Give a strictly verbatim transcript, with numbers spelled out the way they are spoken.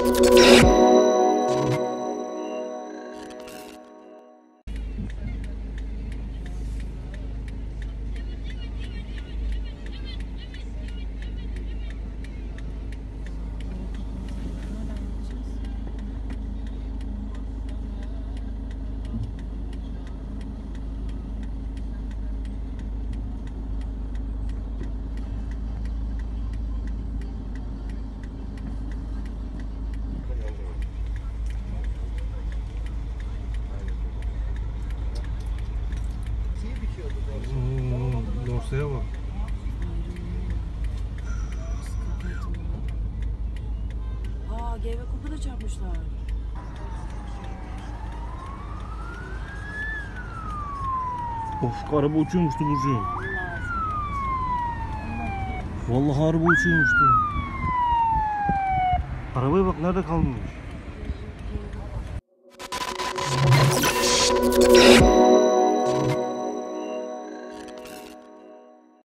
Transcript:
Dorsaya bak. Aa, G V Kup'a da çarpmışlar. Of, araba uçuyormuştu Burcu. Vallahi araba uçuyormuştu. Arabaya bak, nerede kalmış.